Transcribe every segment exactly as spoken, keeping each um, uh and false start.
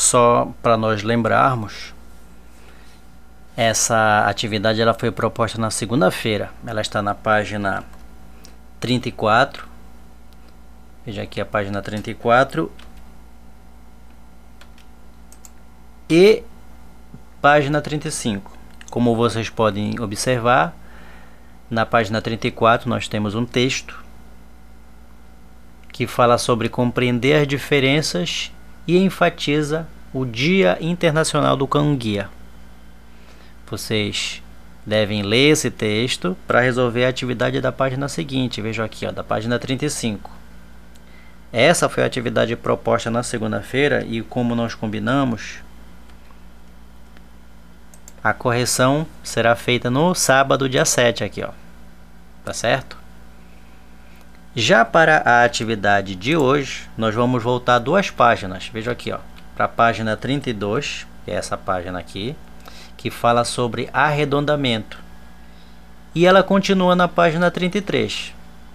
só para nós lembrarmos, essa atividade ela foi proposta na segunda-feira. Ela está na página trinta e quatro. Veja aqui a página trinta e quatro e página trinta e cinco. Como vocês podem observar, na página trinta e quatro nós temos um texto que fala sobre compreender as diferenças e enfatiza o Dia Internacional do Cão-Guia. Vocês devem ler esse texto para resolver a atividade da página seguinte. Vejam aqui, ó, da página trinta e cinco. Essa foi a atividade proposta na segunda-feira e, como nós combinamos, a correção será feita no sábado, dia sete, aqui, ó. Tá certo? Já para a atividade de hoje, nós vamos voltar duas páginas. Veja aqui, ó, para a página trinta e dois, que é essa página aqui, que fala sobre arredondamento. E ela continua na página trinta e três.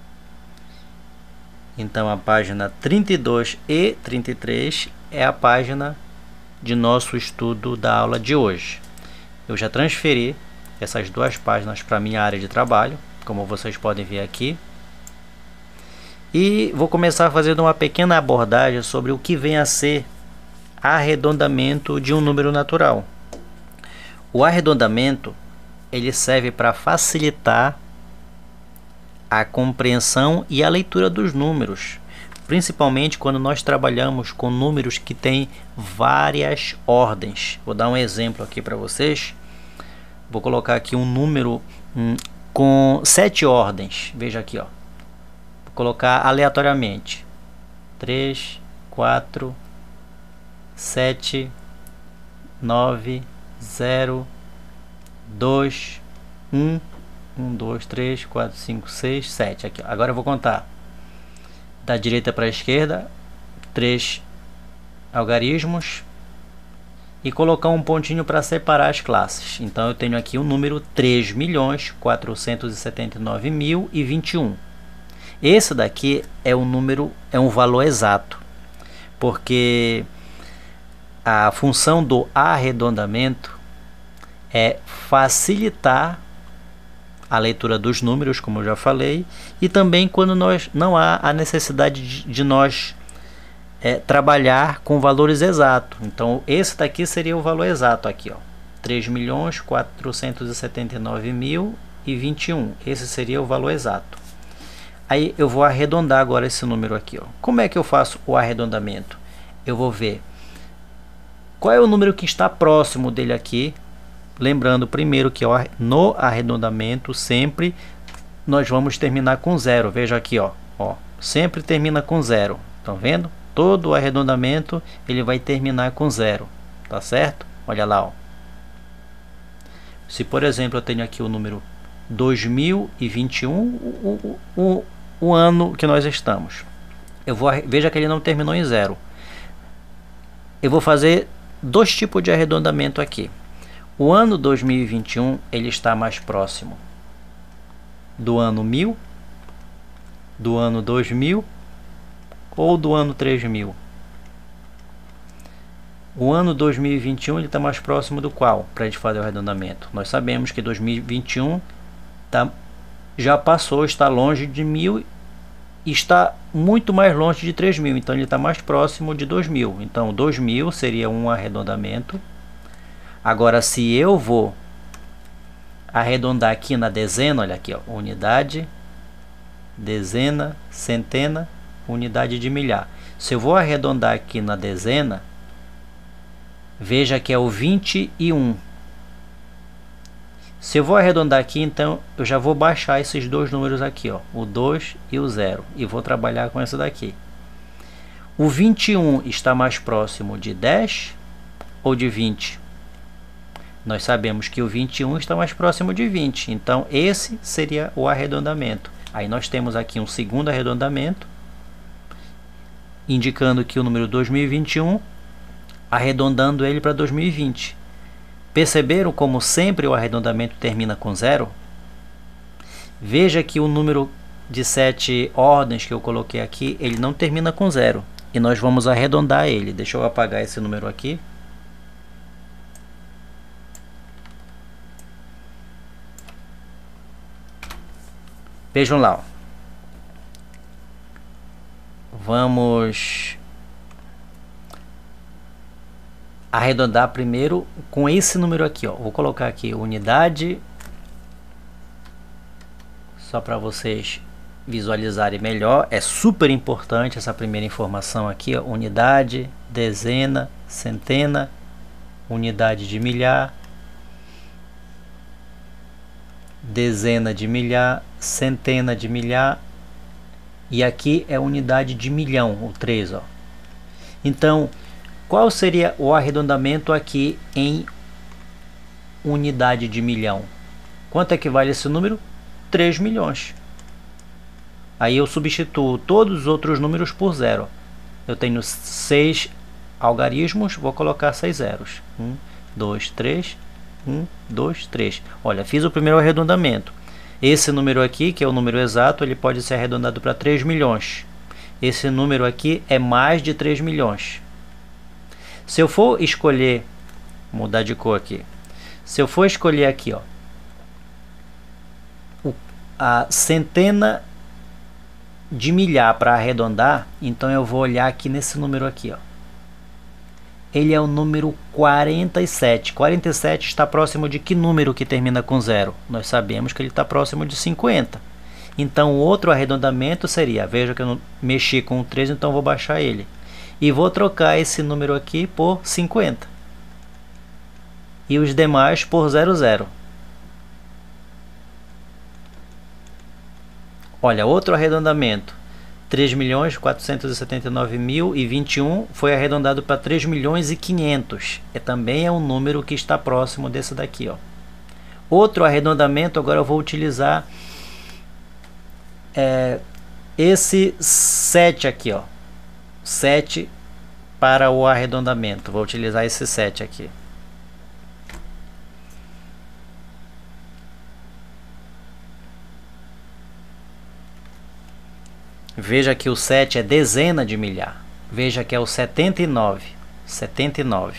Então, a página trinta e dois e trinta e três é a página de nosso estudo da aula de hoje. Eu já transferi essas duas páginas para a minha área de trabalho, como vocês podem ver aqui. E vou começar fazendo uma pequena abordagem sobre o que vem a ser arredondamento de um número natural. O arredondamento ele serve para facilitar a compreensão e a leitura dos números, principalmente quando nós trabalhamos com números que têm várias ordens. Vou dar um exemplo aqui para vocês. Vou colocar aqui um número hum, com sete ordens. Veja aqui, ó. Vou colocar aleatoriamente três, quatro, sete, nove, zero, dois, um, um, dois, três, quatro, cinco, seis, sete. Aqui, ó. Agora eu vou contar da direita para a esquerda, três algarismos e colocar um pontinho para separar as classes. Então eu tenho aqui o número três milhões quatrocentos e setenta e nove mil e vinte e um. Esse daqui é um número, é um valor exato, porque a função do arredondamento é facilitar a leitura dos números, como eu já falei, e também quando nós não há a necessidade de, de nós é, trabalhar com valores exatos. Então esse daqui seria o valor exato aqui, ó, três milhões quatrocentos e setenta e nove mil e vinte e um. Esse seria o valor exato. Aí eu vou arredondar agora esse número aqui, ó. Como é que eu faço o arredondamento? Eu vou ver qual é o número que está próximo dele aqui. Lembrando primeiro que ó, no arredondamento sempre nós vamos terminar com zero. Veja aqui, ó, ó, sempre termina com zero. Estão vendo? Todo o arredondamento ele vai terminar com zero, tá certo? Olha lá, ó. Se por exemplo eu tenho aqui o número dois mil e vinte e um, o, o, o, o ano que nós estamos, eu vou, veja que ele não terminou em zero. Eu vou fazer dois tipos de arredondamento aqui. O ano dois mil e vinte e um ele está mais próximo do ano mil, do ano dois mil ou do ano três mil. O ano dois mil e vinte e um ele está mais próximo do qual? Para a gente fazer o arredondamento. Nós sabemos que dois mil e vinte e um tá, já passou, está longe de mil e está muito mais longe de três mil. Então ele está mais próximo de dois mil. Então dois mil seria um arredondamento. Agora, se eu vou arredondar aqui na dezena, olha aqui, ó, unidade, dezena, centena, unidade de milhar. Se eu vou arredondar aqui na dezena, veja que é o vinte e um. Se eu vou arredondar aqui, então eu já vou baixar esses dois números aqui, ó, o dois e o zero, e vou trabalhar com esse daqui. O vinte e um está mais próximo de dez ou de vinte? Nós sabemos que o vinte e um está mais próximo de vinte, então esse seria o arredondamento. Aí nós temos aqui um segundo arredondamento, indicando que o número dois mil e vinte e um, arredondando ele para dois mil e vinte. Perceberam como sempre o arredondamento termina com zero? Veja que o número de sete ordens que eu coloquei aqui, ele não termina com zero. e nós vamos arredondar ele. Deixa eu apagar esse número aqui. Vejam lá, ó. Vamos arredondar primeiro com esse número aqui, ó. Vou colocar aqui unidade, só para vocês visualizarem melhor. É super importante essa primeira informação aqui, ó. Unidade, dezena, centena, unidade de milhar, dezena de milhar, centena de milhar, e aqui é unidade de milhão, o três, ó. Então, qual seria o arredondamento aqui em unidade de milhão? Quanto é que vale esse número? três milhões. Aí eu substituo todos os outros números por zero. Eu tenho seis algarismos, vou colocar seis zeros. um, dois, três, um, dois, três. Olha, fiz o primeiro arredondamento. Esse número aqui, que é o número exato, ele pode ser arredondado para três milhões. Esse número aqui é mais de três milhões. Se eu for escolher, mudar de cor aqui. Se eu for escolher aqui, ó, o, a centena de milhar para arredondar, então eu vou olhar aqui nesse número aqui, ó. Ele é o número quarenta e sete. quarenta e sete está próximo de que número que termina com zero? Nós sabemos que ele está próximo de cinquenta. Então, o outro arredondamento seria, veja que eu não mexi com o três, então vou baixar ele. E vou trocar esse número aqui por cinquenta. E os demais por zero, zero. Olha, outro arredondamento. três milhões quatrocentos e setenta e nove mil e vinte e um foi arredondado para três milhões e quinhentos. É, também é um número que está próximo desse daqui, ó. Outro arredondamento, agora eu vou utilizar é, esse sete aqui, ó. sete para o arredondamento. Vou utilizar esse sete aqui. Veja que o sete é dezena de milhar. Veja que é o setenta e nove. setenta e nove.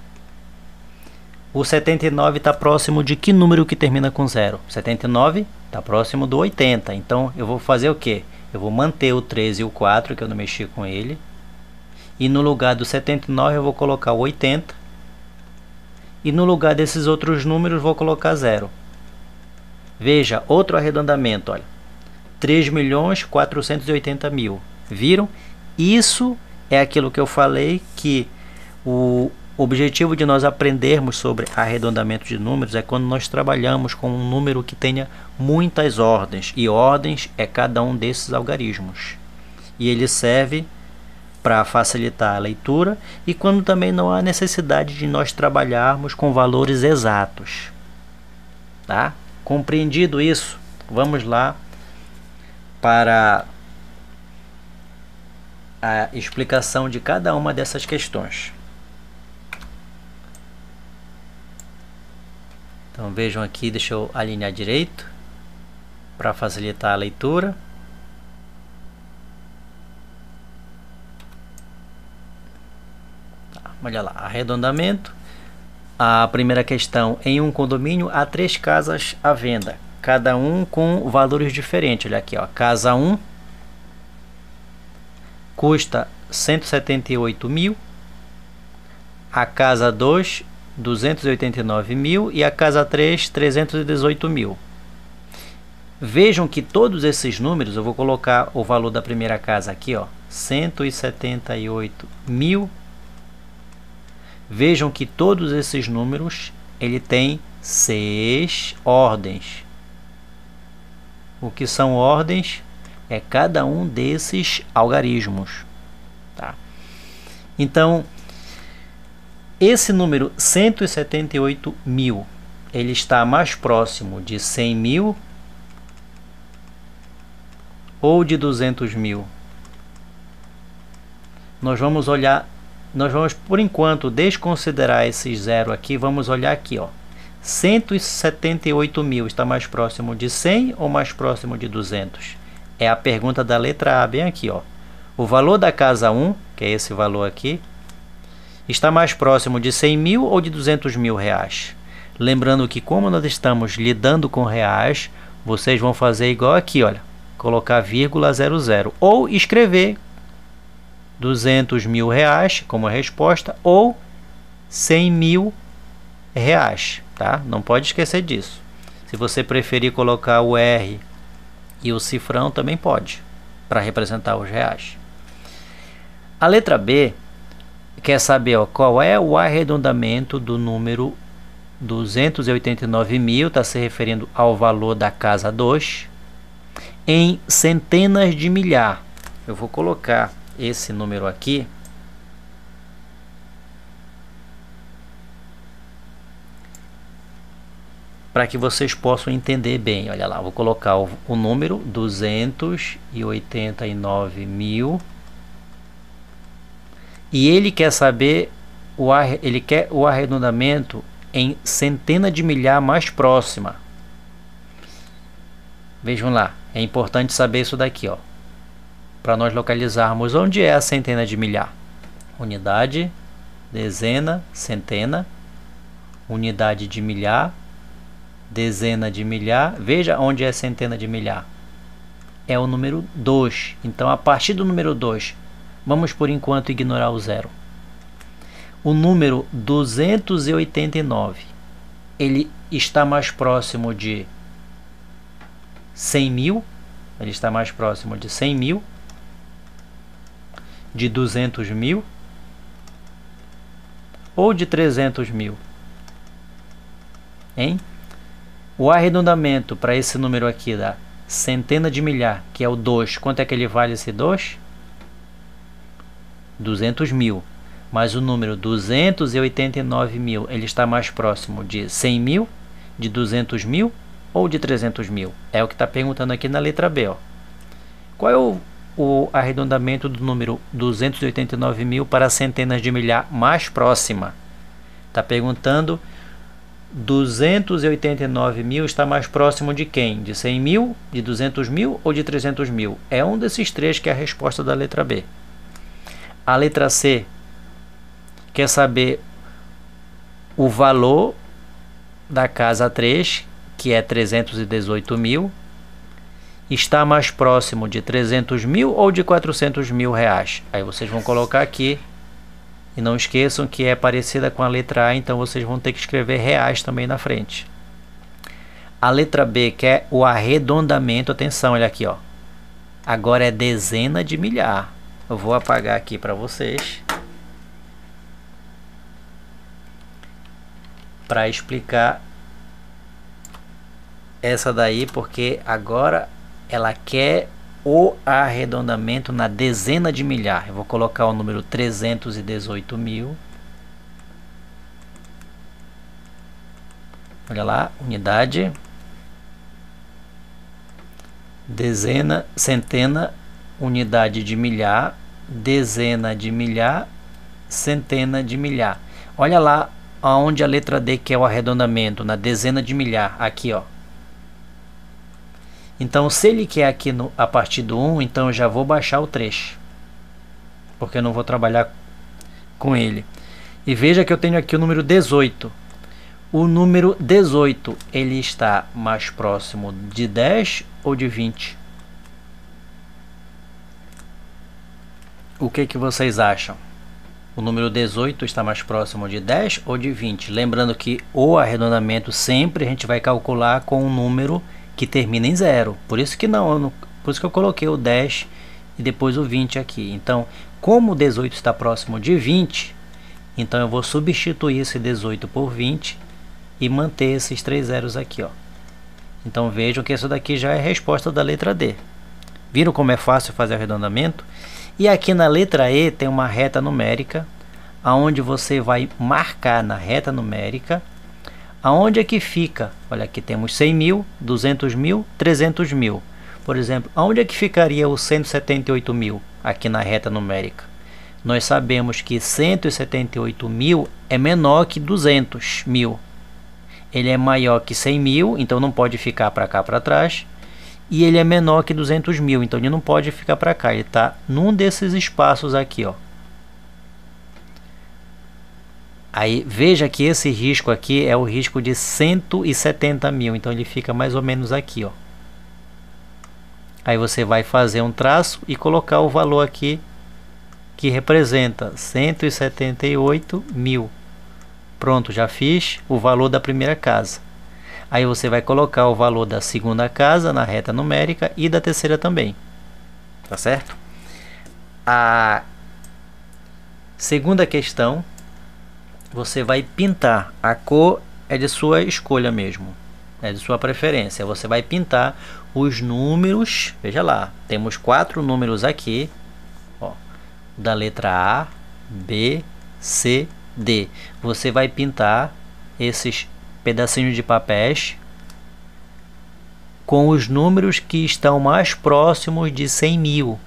O setenta e nove está próximo de que número que termina com zero? setenta e nove está próximo do oitenta. Então eu vou fazer o quê? Eu vou manter o três e o quatro, que eu não mexi com ele. E no lugar do setenta e nove eu vou colocar o oitenta. E no lugar desses outros números vou colocar zero. Veja, outro arredondamento, olha. três milhões quatrocentos e oitenta mil. Viram? Isso é aquilo que eu falei, que o objetivo de nós aprendermos sobre arredondamento de números é quando nós trabalhamos com um número que tenha muitas ordens. E ordens é cada um desses algarismos. E ele serve para facilitar a leitura e quando também não há necessidade de nós trabalharmos com valores exatos. Tá? Compreendido isso, vamos lá para a explicação de cada uma dessas questões. Então vejam aqui, deixa eu alinhar direito para facilitar a leitura. Tá, olha lá, arredondamento. A primeira questão: em um condomínio há três casas à venda, cada um com valores diferentes. Olha aqui, ó, casa um custa cento e setenta e oito mil, a casa dois duzentos e oitenta e nove mil e a casa três trezentos e dezoito mil. Vejam que todos esses números, eu vou colocar o valor da primeira casa aqui, ó, cento e setenta e oito mil. Vejam que todos esses números ele tem seis ordens. O que são ordens é cada um desses algarismos, tá? Então, esse número cento e setenta e oito mil, ele está mais próximo de cem mil ou de duzentos mil? Nós vamos olhar, nós vamos por enquanto desconsiderar esses zero aqui, vamos olhar aqui, ó. cento e setenta e oito mil está mais próximo de cem ou mais próximo de duzentos? É a pergunta da letra A, bem aqui, ó. O valor da casa um, que é esse valor aqui, está mais próximo de cem mil ou de duzentos mil reais? Lembrando que como nós estamos lidando com reais, vocês vão fazer igual aqui, olha, colocar vírgula zero zero ou escrever duzentos mil reais como resposta ou cem mil reais, tá? Não pode esquecer disso. Se você preferir colocar o R e o cifrão, também pode, para representar os reais. A letra B quer saber, ó, qual é o arredondamento do número duzentos e oitenta e nove mil, está se referindo ao valor da casa dois, em centenas de milhar. Eu vou colocar esse número aqui para que vocês possam entender bem. Olha lá, vou colocar o, o número duzentos e oitenta e nove mil e ele quer saber o ar, ele quer o arredondamento em centena de milhar mais próxima. Vejam lá, é importante saber isso daqui, ó, para nós localizarmos onde é a centena de milhar. Unidade, dezena, centena, unidade de milhar, dezena de milhar. Veja onde é centena de milhar. É o número dois. Então, a partir do número dois, vamos por enquanto ignorar o zero. O número duzentos e oitenta e nove, ele está mais próximo de cem mil. Ele está mais próximo de cem mil, de duzentos mil ou de trezentos mil, hein? O arredondamento para esse número aqui da centena de milhar, que é o dois, quanto é que ele vale esse dois? duzentos mil. Mas o número duzentos e oitenta e nove mil, ele está mais próximo de cem mil, de duzentos mil ou de trezentos mil? É o que está perguntando aqui na letra B, ó. Qual é o, o arredondamento do número duzentos e oitenta e nove mil para centenas de milhar mais próxima? Está perguntando, duzentos e oitenta e nove mil está mais próximo de quem? De cem mil, de duzentos mil ou de trezentos mil? É um desses três que é a resposta da letra B. A letra C quer saber o valor da casa três, que é trezentos e dezoito mil, está mais próximo de trezentos mil ou de quatrocentos mil reais? Aí vocês vão colocar aqui, e não esqueçam que é parecida com a letra A, então vocês vão ter que escrever reais também na frente. A letra B quer o arredondamento, atenção, olha aqui, ó. Agora é dezena de milhar. Eu vou apagar aqui para vocês, para explicar essa daí, porque agora ela quer o arredondamento na dezena de milhar. Eu vou colocar o número trezentos e dezoito mil. Olha lá, unidade, dezena, centena, unidade de milhar, dezena de milhar, centena de milhar. Olha lá aonde a letra D quer o arredondamento, na dezena de milhar, aqui, ó. Então, se ele quer aqui no, a partir do um, então eu já vou baixar o três, porque eu não vou trabalhar com ele. E veja que eu tenho aqui o número dezoito. O número dezoito, ele está mais próximo de dez ou de vinte? O que que vocês acham? O número dezoito está mais próximo de dez ou de vinte? Lembrando que o arredondamento sempre a gente vai calcular com um número que termina em zero. Por isso que não, eu não, por isso que eu coloquei o dez e depois o vinte aqui. Então, como o dezoito está próximo de vinte, então eu vou substituir esse dezoito por vinte e manter esses três zeros aqui, ó. Então vejam que isso daqui já é a resposta da letra D. Viram como é fácil fazer arredondamento? E aqui na letra E tem uma reta numérica, aonde você vai marcar na reta numérica aonde é que fica. Olha, aqui temos cem mil, duzentos mil, trezentos mil. Por exemplo, aonde é que ficaria o cento e setenta e oito mil aqui na reta numérica? Nós sabemos que cento e setenta e oito mil é menor que duzentos mil. Ele é maior que cem mil, então não pode ficar para cá, para trás. E ele é menor que duzentos mil, então ele não pode ficar para cá. Ele está num desses espaços aqui, ó. Aí veja que esse risco aqui é o risco de cento e setenta mil, então ele fica mais ou menos aqui, ó. Aí você vai fazer um traço e colocar o valor aqui que representa cento e setenta e oito mil. Pronto, já fiz o valor da primeira casa. Aí você vai colocar o valor da segunda casa na reta numérica e da terceira também. Tá certo? A segunda questão, você vai pintar. A cor é de sua escolha mesmo, é de sua preferência. Você vai pintar os números. Veja lá, temos quatro números aqui, ó, da letra A, B, C, D. Você vai pintar esses pedacinhos de papéis com os números que estão mais próximos de cem mil.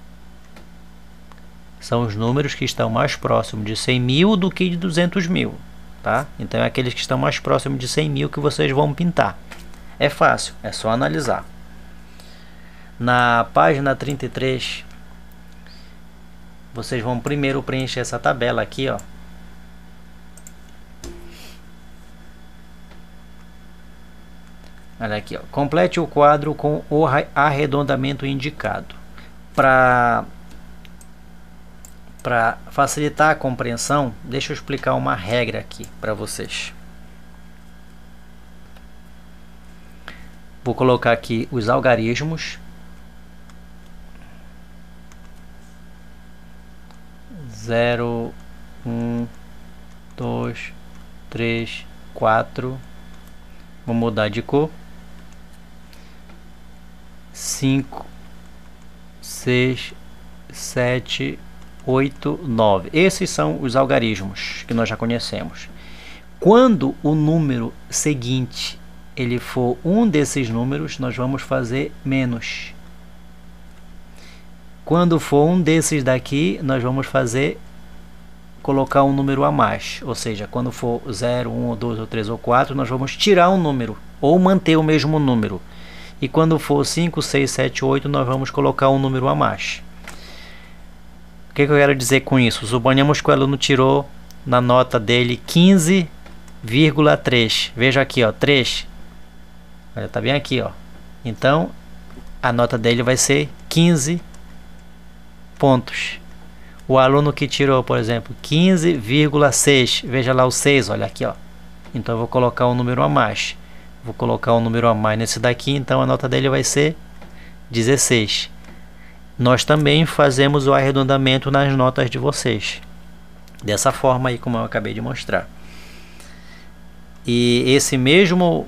São os números que estão mais próximos de cem mil do que de duzentos mil, tá? Então é aqueles que estão mais próximos de cem mil que vocês vão pintar. É fácil, é só analisar. Na página trinta e três, vocês vão primeiro preencher essa tabela aqui, ó. Olha aqui, ó. Complete o quadro com o arredondamento indicado. Para Para facilitar a compreensão, deixa eu explicar uma regra aqui para vocês. Vou colocar aqui os algarismos. Zero, um, dois, três, quatro. Vou mudar de cor. Cinco, seis, sete, oito, nove. Esses são os algarismos que nós já conhecemos. Quando o número seguinte ele for um desses números, nós vamos fazer menos. Quando for um desses daqui, nós vamos fazer colocar um número a mais. Ou seja, quando for zero, um, dois, ou três ou quatro, nós vamos tirar um número ou manter o mesmo número. E quando for cinco, seis, sete, oito, nós vamos colocar um número a mais. O que, que eu quero dizer com isso? Suponhamos que o aluno tirou na nota dele quinze vírgula três. Veja aqui, ó, três. Olha, tá bem aqui, ó. Então, a nota dele vai ser quinze pontos. O aluno que tirou, por exemplo, quinze vírgula seis. Veja lá o seis, olha aqui, ó. Então, eu vou colocar um número a mais. Vou colocar um número a mais nesse daqui, então a nota dele vai ser dezesseis. Nós também fazemos o arredondamento nas notas de vocês. Dessa forma aí, como eu acabei de mostrar. E esse mesmo...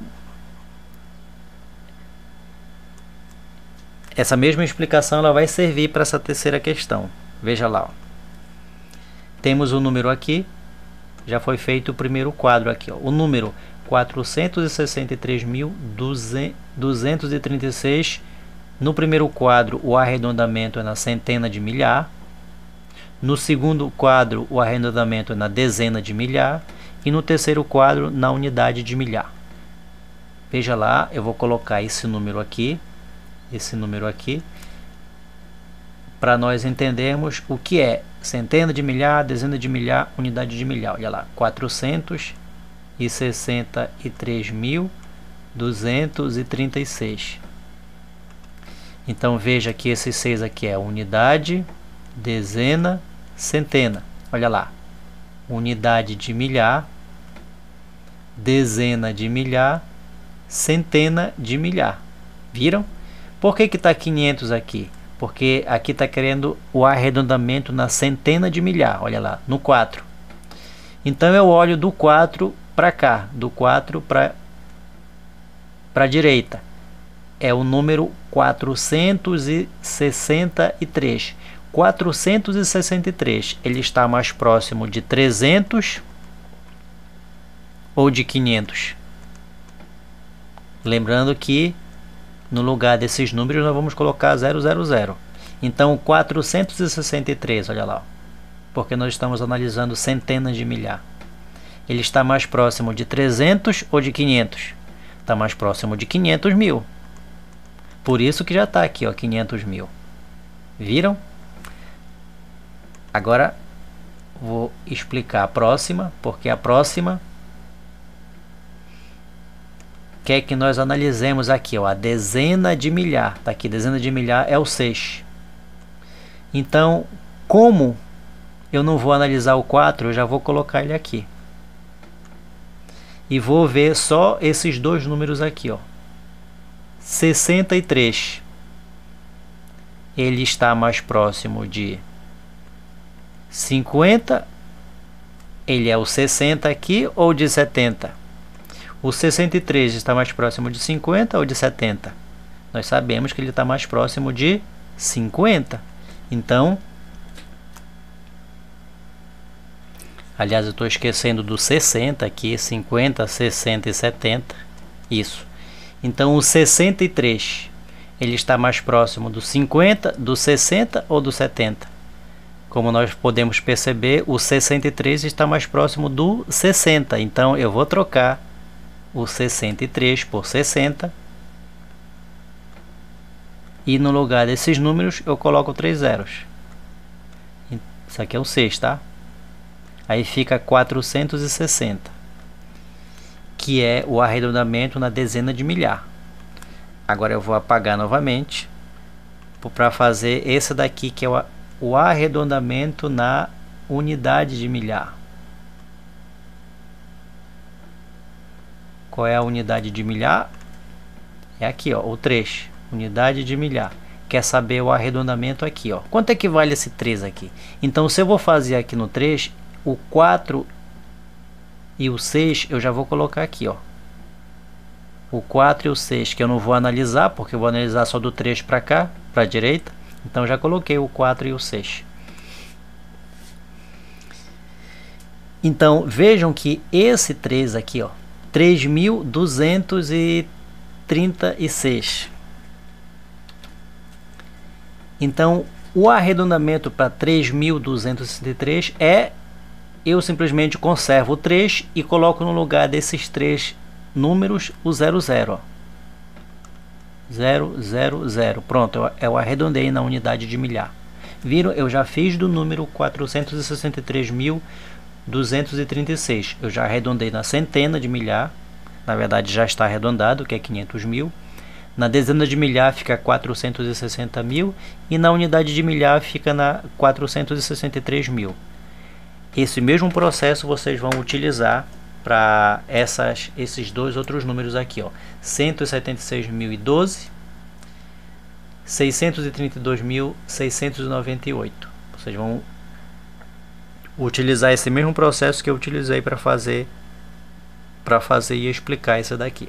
Essa mesma explicação ela vai servir para essa terceira questão. Veja lá, ó. Temos o número aqui. Já foi feito o primeiro quadro aqui, ó. O número quatrocentos e sessenta e três mil duzentos e trinta e seis. No primeiro quadro, o arredondamento é na centena de milhar. No segundo quadro, o arredondamento é na dezena de milhar. E no terceiro quadro, na unidade de milhar. Veja lá, eu vou colocar esse número aqui, esse número aqui, para nós entendermos o que é centena de milhar, dezena de milhar, unidade de milhar. Olha lá, quatrocentos e sessenta e três mil duzentos e trinta e seis. Então veja que esse seis aqui é unidade, dezena, centena. Olha lá, unidade de milhar, dezena de milhar, centena de milhar. Viram? Por que que está quinhentos aqui? Porque aqui está querendo o arredondamento na centena de milhar. Olha lá, no quatro. Então eu olho do quatro para cá, do quatro para para a direita. É o número quatrocentos e sessenta e três. quatrocentos e sessenta e três, ele está mais próximo de trezentos ou de quinhentos? Lembrando que no lugar desses números nós vamos colocar zero zero zero. Então quatrocentos e sessenta e três, olha lá, porque nós estamos analisando centenas de milhar. Ele está mais próximo de trezentos ou de quinhentos? Está mais próximo de quinhentos mil. Por isso que já está aqui, ó, quinhentos mil. Viram? Agora, vou explicar a próxima, porque a próxima quer que nós analisemos aqui, ó, a dezena de milhar. Tá aqui, dezena de milhar é o seis. Então, como eu não vou analisar o quatro, eu já vou colocar ele aqui. E vou ver só esses dois números aqui, ó. sessenta e três. Ele está mais próximo de cinquenta. Ele é o sessenta aqui ou de setenta? O sessenta e três está mais próximo de cinquenta ou de setenta? Nós sabemos que ele está mais próximo de cinquenta. Então, aliás, eu estou esquecendo do sessenta aqui, cinquenta, sessenta e setenta. Isso. Então, o sessenta e três, ele está mais próximo do cinquenta, do sessenta ou do setenta? Como nós podemos perceber, o sessenta e três está mais próximo do sessenta. Então, eu vou trocar o sessenta e três por sessenta. E no lugar desses números, eu coloco três zeros. Isso aqui é o seis, tá? Aí fica quatrocentos e sessenta, que é o arredondamento na dezena de milhar. Agora eu vou apagar novamente para fazer esse daqui, que é o, o arredondamento na unidade de milhar. Qual é a unidade de milhar? É aqui, ó, o três. Unidade de milhar. Quer saber o arredondamento aqui, ó. Quanto é que vale esse três aqui? Então, se eu vou fazer aqui no três, o quatro e o seis eu já vou colocar aqui, ó. O quatro e o seis, que eu não vou analisar, porque eu vou analisar só do três para cá, para a direita. Então, já coloquei o quatro e o seis. Então, vejam que esse três aqui, ó, três mil duzentos e trinta e seis. Então, o arredondamento para três mil duzentos e sessenta e três é, eu simplesmente conservo o três e coloco no lugar desses três números o zero zero. Ó. zero zero zero. Pronto, eu, eu arredondei na unidade de milhar. Viram? Eu já fiz do número quatrocentos e sessenta e três mil duzentos e trinta e seis. Eu já arredondei na centena de milhar. Na verdade, já está arredondado, que é quinhentos mil. Na dezena de milhar fica quatrocentos e sessenta mil e na unidade de milhar fica na quatrocentos e sessenta e três mil. Esse mesmo processo vocês vão utilizar para essas esses dois outros números aqui, ó, cento e setenta e seis mil e doze, seiscentos e trinta e dois mil seiscentos e noventa e oito. Vocês vão utilizar esse mesmo processo que eu utilizei para fazer para fazer e explicar isso daqui.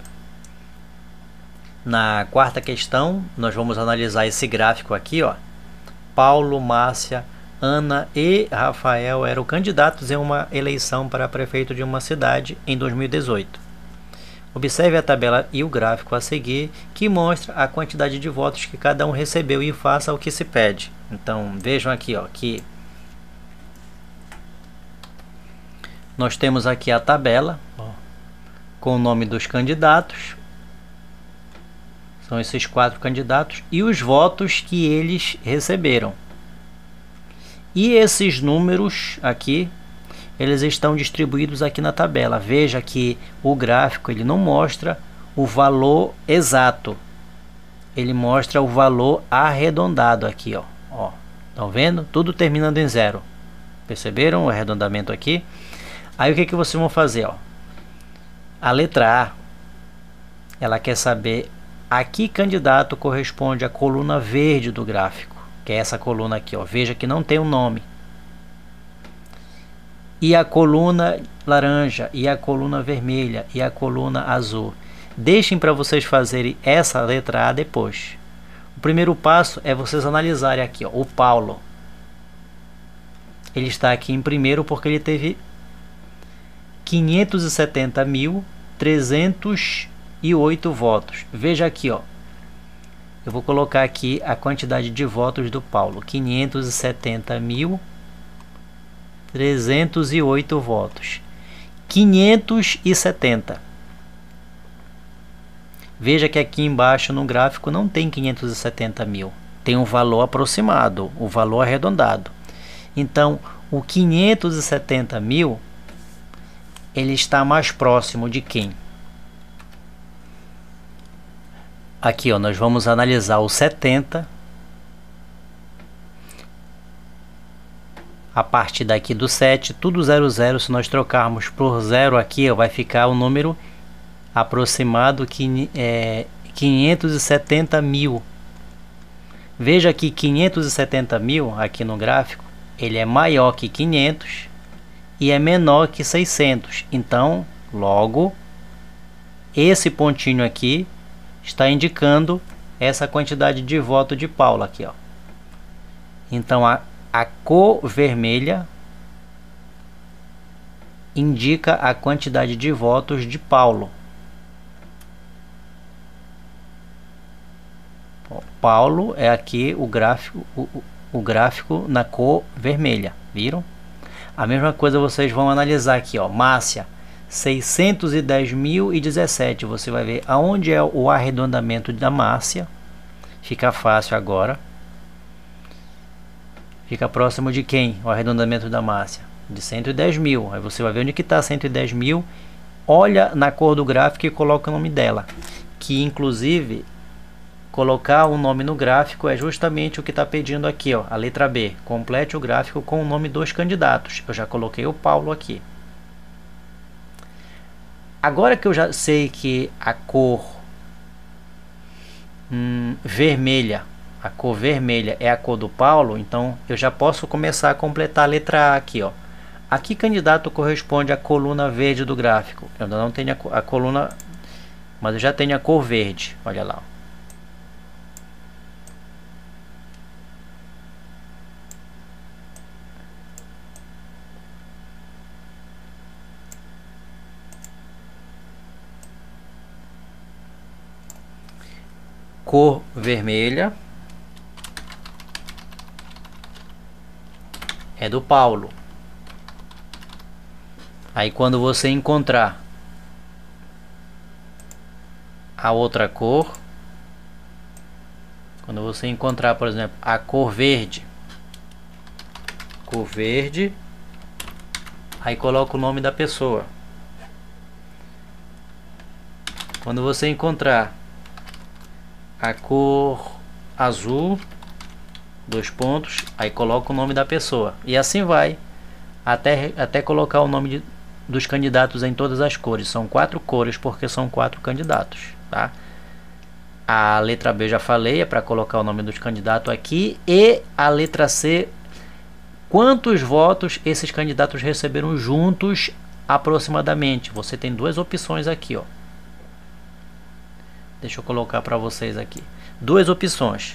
Na quarta questão, nós vamos analisar esse gráfico aqui, ó. Paulo, Márcia, Ana e Rafael eram candidatos em uma eleição para prefeito de uma cidade em dois mil e dezoito. Observe a tabela e o gráfico a seguir, que mostra a quantidade de votos que cada um recebeu e faça o que se pede. Então, vejam aqui, ó, que nós temos aqui a tabela, ó, com o nome dos candidatos. São esses quatro candidatos e os votos que eles receberam. E esses números aqui, eles estão distribuídos aqui na tabela. Veja que o gráfico ele não mostra o valor exato. Ele mostra o valor arredondado aqui, ó. Ó, estão vendo? Tudo terminando em zero. Perceberam o arredondamento aqui? Aí o que que vocês vão fazer, ó? A letra A, ela quer saber a que candidato corresponde a coluna verde do gráfico, que é essa coluna aqui, ó. Veja que não tem um nome. E a coluna laranja, e a coluna vermelha, e a coluna azul. Deixem para vocês fazerem essa letra A depois. O primeiro passo é vocês analisarem aqui, ó, o Paulo. Ele está aqui em primeiro porque ele teve quinhentos e setenta mil trezentos e oito votos. Veja aqui, ó. Eu vou colocar aqui a quantidade de votos do Paulo. quinhentos e setenta mil trezentos e oito votos. quinhentos e setenta. Veja que aqui embaixo no gráfico não tem quinhentos e setenta mil. Tem um valor aproximado, o um valor arredondado. Então, o quinhentos e setenta mil, ele está mais próximo de quem? Aqui, ó, nós vamos analisar o setenta. A partir daqui do sete, tudo zero zero, se nós trocarmos por zero aqui, ó, vai ficar o número aproximado que é quinhentos e setenta mil. Veja que quinhentos e setenta mil aqui no gráfico, ele é maior que quinhentos e é menor que seiscentos. Então, logo, esse pontinho aqui está indicando essa quantidade de voto de Paulo aqui, ó. Então a, a cor vermelha indica a quantidade de votos de Paulo. Paulo é aqui o gráfico, o, o gráfico na cor vermelha, viram? A mesma coisa vocês vão analisar aqui, ó, Márcia, seiscentos e dez mil e dezessete. Você vai ver aonde é o arredondamento da Márcia. Fica fácil agora. Fica próximo de quem? O arredondamento da Márcia? De cento e dez mil. Aí você vai ver onde que está cento e dez mil. Olha na cor do gráfico e coloca o nome dela. Que inclusive colocar o nome no gráfico é justamente o que está pedindo aqui, ó, a letra B. Complete o gráfico com o nome dos candidatos. Eu já coloquei o Paulo aqui. Agora que eu já sei que a cor hum, vermelha, a cor vermelha é a cor do Paulo, então eu já posso começar a completar a letra A aqui, ó. A que candidato corresponde à coluna verde do gráfico? Eu ainda não tenho a, a coluna, mas eu já tenho a cor verde. Olha lá. Cor vermelha é do Paulo. Aí quando você encontrar a outra cor, quando você encontrar, por exemplo, a cor verde, cor verde, aí coloca o nome da pessoa. Quando você encontrar a cor azul, dois pontos, aí coloca o nome da pessoa. E assim vai, até, até colocar o nome de, dos candidatos em todas as cores. São quatro cores porque são quatro candidatos, tá? A letra B já falei, é para colocar o nome dos candidatos aqui. E a letra C, quantos votos esses candidatos receberam juntos aproximadamente. Você tem duas opções aqui, ó. Deixa eu colocar para vocês aqui. Duas opções.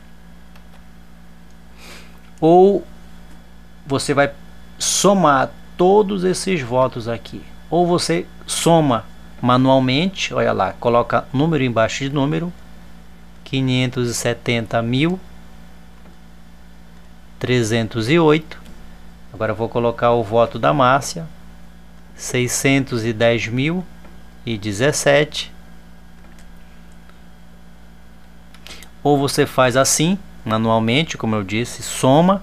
Ou você vai somar todos esses votos aqui. Ou você soma manualmente. Olha lá, coloca número embaixo de número. quinhentos e setenta mil trezentos e oito. Agora eu vou colocar o voto da Márcia. seiscentos e dez mil e dezessete. Ou você faz assim, manualmente, como eu disse, soma,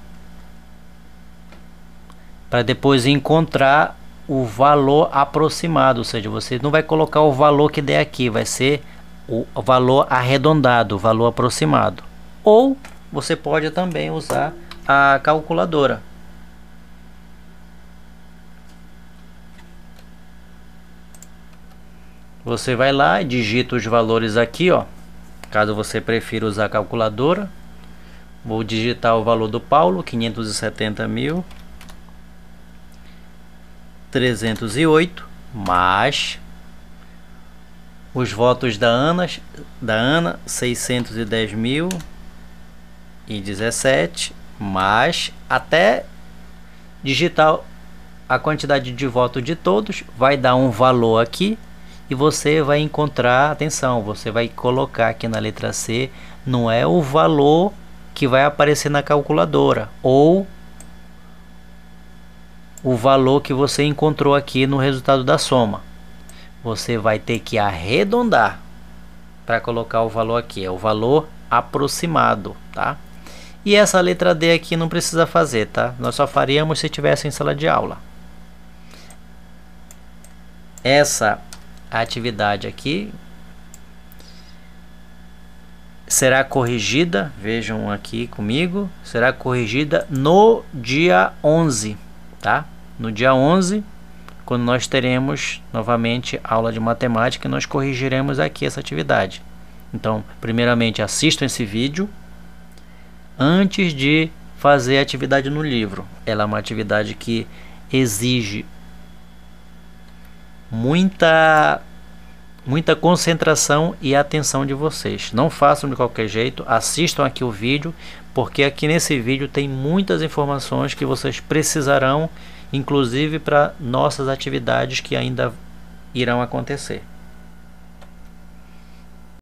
para depois encontrar o valor aproximado, ou seja, você não vai colocar o valor que der aqui, vai ser o valor arredondado, o valor aproximado. Ou você pode também usar a calculadora. Você vai lá e digita os valores aqui, ó. Caso você prefira usar a calculadora, vou digitar o valor do Paulo, quinhentos e setenta mil trezentos e oito, mais os votos da Ana, da Ana seiscentos e dez mil e dezessete, mais até digitar a quantidade de votos de todos, vai dar um valor aqui. E você vai encontrar, atenção, você vai colocar aqui na letra C, não é o valor que vai aparecer na calculadora, ou o valor que você encontrou aqui no resultado da soma. Você vai ter que arredondar para colocar o valor aqui, é o valor aproximado, tá? E essa letra D aqui não precisa fazer, tá? Nós só faríamos se tivesse em sala de aula. Essa atividade aqui será corrigida, vejam aqui comigo, será corrigida no dia onze, tá? No dia onze, quando nós teremos novamente aula de matemática, nós corrigiremos aqui essa atividade. Então, primeiramente, assistam esse vídeo antes de fazer a atividade no livro. Ela é uma atividade que exige muita muita concentração e atenção de vocês. Não façam de qualquer jeito, assistam aqui o vídeo, porque aqui nesse vídeo tem muitas informações que vocês precisarão, inclusive para nossas atividades que ainda irão acontecer.